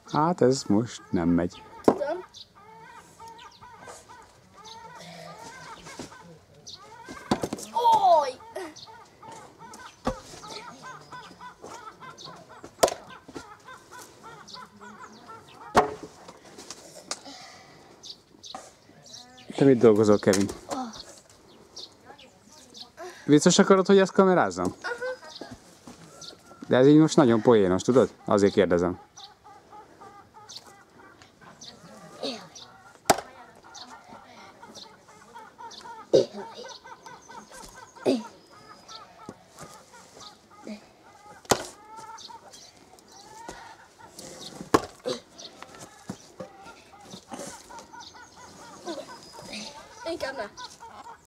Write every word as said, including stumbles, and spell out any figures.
Hát ez most nem megy. Tudom. Oj! Te mit dolgozol, Kevin? Biztos akarod, hogy ezt kamerázzam? De ez így most nagyon poénos, tudod? Azért kérdezem. Inkább ne.